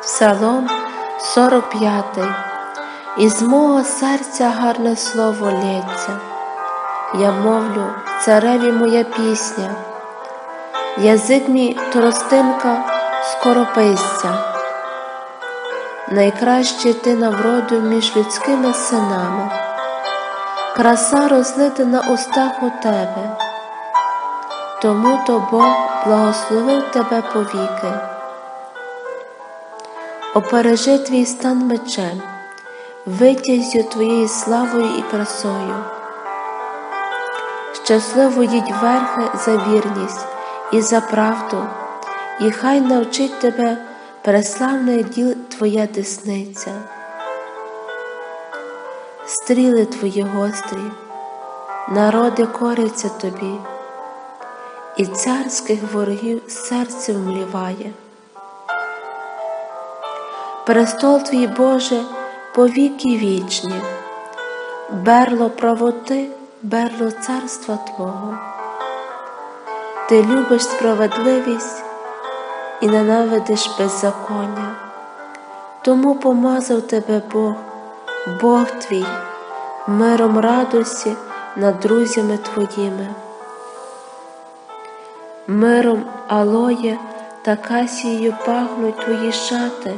Псалом 45. Із мого серця гарне слово лється, я мовлю, цареві моя пісня. Язик мій тростинка скорописця. Найкраще ти на вроду між людськими синами. Краса розлита на устах у тебе. Тому то Бог благословив тебе повіки. Опережи твій стан мечем, витязю твоєю славою і красою. Щасливо їдь верхи за вірність і за правду, і хай навчить тебе преславних діл твоя десниця. Стріли твої гострі, народи коряться тобі, і царських ворогів серце вмліває. Престол твій, Боже, повіки вічні, берло правоти, берло царства Твого. Ти любиш справедливість і ненавидиш беззаконня, тому помазав тебе Бог, Бог твій, миром радості над друзями твоїми. Миром алоє та касією пахнуть твої шати,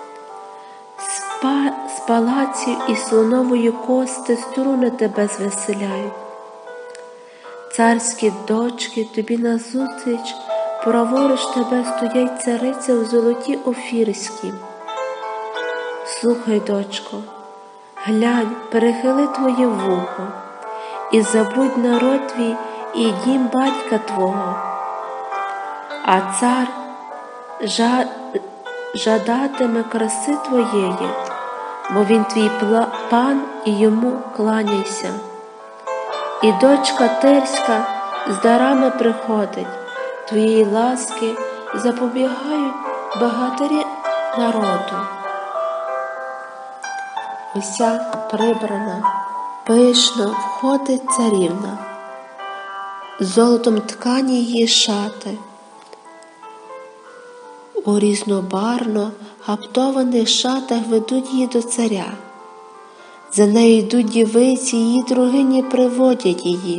з палаців і слонової кости струни тебе звеселяють. Царські дочки тобі назустріч, праворуч тебе стоять цариця в золоті офірські. Слухай, дочко, глянь, перехили твоє вухо, і забудь народ твій і дім батька твого. А цар жадатиме краси твоєї, бо він твій пан, і йому кланяйся. І дочка Тирська з дарами приходить, твоєї ласки запобігають багатирі народу. Уся прибрана, пишно входить царівна, золотом ткані її шати. У різнобарно гаптованих шатах ведуть її до царя. За нею йдуть дівиці, її другині приводять її.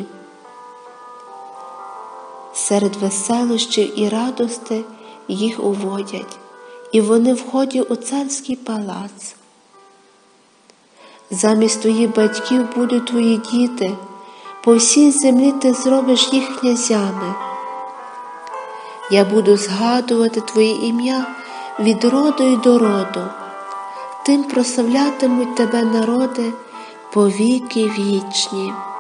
Серед веселощів і радости їх уводять, і вони входять у царський палац. Замість твоїх батьків будуть твої діти, по всій землі ти зробиш їх князями. Я буду згадувати твоє ім'я від роду й до роду, тим прославлятимуть тебе народи повіки вічні.